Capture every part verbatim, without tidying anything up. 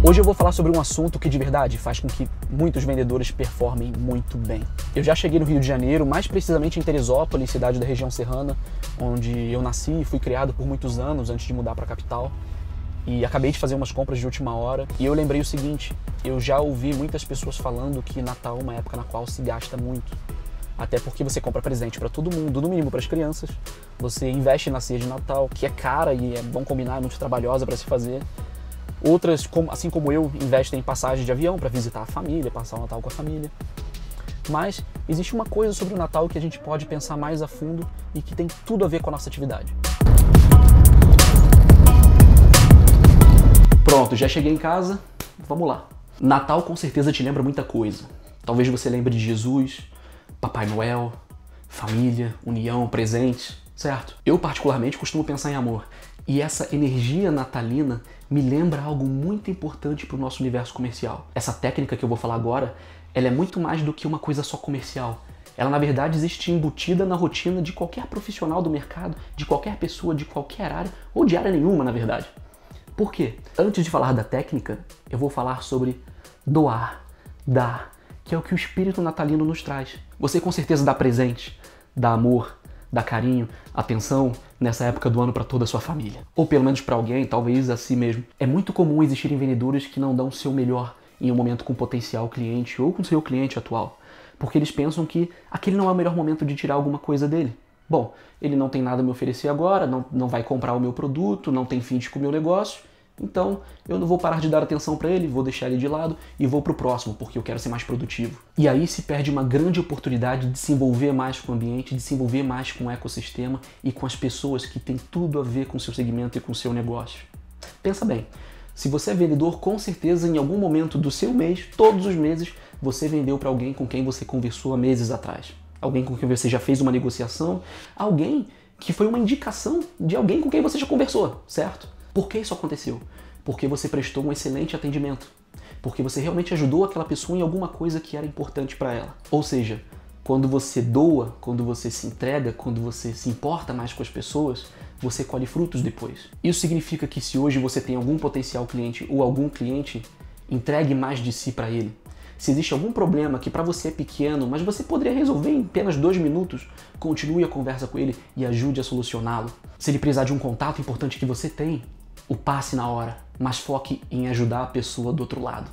Hoje eu vou falar sobre um assunto que de verdade faz com que muitos vendedores performem muito bem. Eu já cheguei no Rio de Janeiro, mais precisamente em Teresópolis, cidade da região serrana, onde eu nasci e fui criado por muitos anos antes de mudar para a capital. E acabei de fazer umas compras de última hora e eu lembrei o seguinte: eu já ouvi muitas pessoas falando que Natal é uma época na qual se gasta muito. Até porque você compra presente para todo mundo, no mínimo para as crianças. Você investe na ceia de Natal, que é cara e é bom combinar, é muito trabalhosa para se fazer. Outras, assim como eu, investem em passagem de avião para visitar a família, passar o Natal com a família. Mas existe uma coisa sobre o Natal que a gente pode pensar mais a fundo e que tem tudo a ver com a nossa atividade. Pronto, já cheguei em casa, vamos lá. Natal com certeza te lembra muita coisa. Talvez você lembre de Jesus, Papai Noel, família, união, presentes, certo? Eu particularmente costumo pensar em amor. E essa energia natalina me lembra algo muito importante para o nosso universo comercial. Essa técnica que eu vou falar agora, ela é muito mais do que uma coisa só comercial. Ela, na verdade, existe embutida na rotina de qualquer profissional do mercado, de qualquer pessoa, de qualquer área, ou de área nenhuma, na verdade. Por quê? Antes de falar da técnica, eu vou falar sobre doar, dar, que é o que o espírito natalino nos traz. Você com certeza dá presente, dá amor, dá carinho, atenção nessa época do ano para toda a sua família. Ou pelo menos para alguém, talvez a si mesmo. É muito comum existirem vendedores que não dão o seu melhor em um momento com potencial cliente ou com seu cliente atual, porque eles pensam que aquele não é o melhor momento de tirar alguma coisa dele. Bom, ele não tem nada a me oferecer agora, não, não vai comprar o meu produto, não tem fim com o meu negócio, então eu não vou parar de dar atenção para ele, vou deixar ele de lado e vou para o próximo, porque eu quero ser mais produtivo. E aí se perde uma grande oportunidade de se envolver mais com o ambiente, de se envolver mais com o ecossistema e com as pessoas que têm tudo a ver com o seu segmento e com o seu negócio. Pensa bem, se você é vendedor, com certeza em algum momento do seu mês, todos os meses, você vendeu para alguém com quem você conversou há meses atrás. Alguém com quem você já fez uma negociação, alguém que foi uma indicação de alguém com quem você já conversou, certo? Por que isso aconteceu? Porque você prestou um excelente atendimento. Porque você realmente ajudou aquela pessoa em alguma coisa que era importante para ela. Ou seja, quando você doa, quando você se entrega, quando você se importa mais com as pessoas, você colhe frutos depois. Isso significa que se hoje você tem algum potencial cliente ou algum cliente, entregue mais de si para ele. Se existe algum problema que para você é pequeno, mas você poderia resolver em apenas dois minutos, continue a conversa com ele e ajude a solucioná-lo. Se ele precisar de um contato importante que você tem, o passe na hora, mas foque em ajudar a pessoa do outro lado.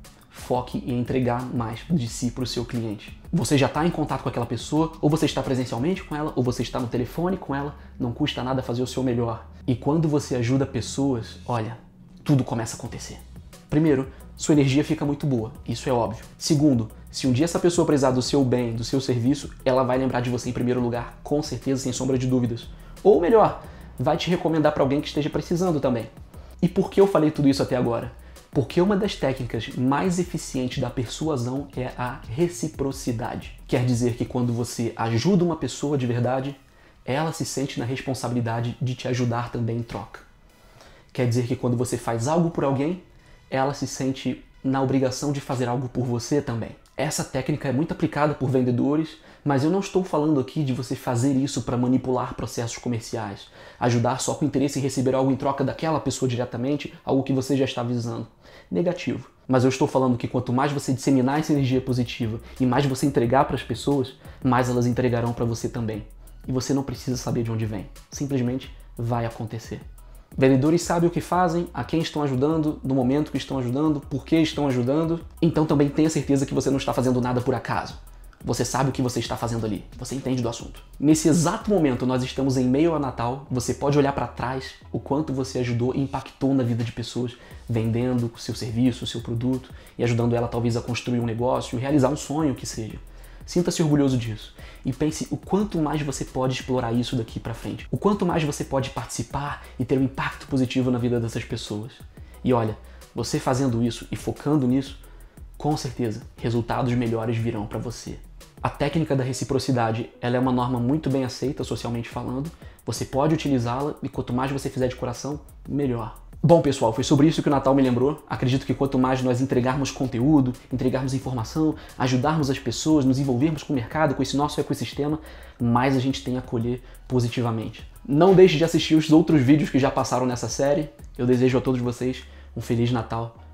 Foque em entregar mais de si para o seu cliente. Você já está em contato com aquela pessoa, ou você está presencialmente com ela, ou você está no telefone com ela, não custa nada fazer o seu melhor. E quando você ajuda pessoas, olha, tudo começa a acontecer. Primeiro, sua energia fica muito boa, isso é óbvio. Segundo, se um dia essa pessoa precisar do seu bem, do seu serviço, ela vai lembrar de você em primeiro lugar, com certeza, sem sombra de dúvidas. Ou melhor, vai te recomendar para alguém que esteja precisando também. E por que eu falei tudo isso até agora? Porque uma das técnicas mais eficientes da persuasão é a reciprocidade. Quer dizer que quando você ajuda uma pessoa de verdade, ela se sente na responsabilidade de te ajudar também em troca. Quer dizer que quando você faz algo por alguém, ela se sente na obrigação de fazer algo por você também. Essa técnica é muito aplicada por vendedores, mas eu não estou falando aqui de você fazer isso para manipular processos comerciais, ajudar só com interesse em receber algo em troca daquela pessoa diretamente, algo que você já está visando. Negativo. Mas eu estou falando que quanto mais você disseminar essa energia positiva e mais você entregar para as pessoas, mais elas entregarão para você também. E você não precisa saber de onde vem. Simplesmente vai acontecer. Vendedores sabem o que fazem, a quem estão ajudando, no momento que estão ajudando, por que estão ajudando. Então também tenha certeza que você não está fazendo nada por acaso. Você sabe o que você está fazendo ali, você entende do assunto. Nesse exato momento nós estamos em meio a Natal, você pode olhar para trás o quanto você ajudou e impactou na vida de pessoas, vendendo o seu serviço, o seu produto e ajudando ela talvez a construir um negócio, realizar um sonho que seja. Sinta-se orgulhoso disso e pense o quanto mais você pode explorar isso daqui para frente. O quanto mais você pode participar e ter um impacto positivo na vida dessas pessoas. E olha, você fazendo isso e focando nisso, com certeza, resultados melhores virão para você. A técnica da reciprocidade, ela é uma norma muito bem aceita socialmente falando. Você pode utilizá-la e quanto mais você fizer de coração, melhor. Bom, pessoal, foi sobre isso que o Natal me lembrou. Acredito que quanto mais nós entregarmos conteúdo, entregarmos informação, ajudarmos as pessoas, nos envolvermos com o mercado, com esse nosso ecossistema, mais a gente tem a colher positivamente. Não deixe de assistir os outros vídeos que já passaram nessa série. Eu desejo a todos vocês um Feliz Natal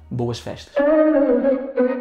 boas festas.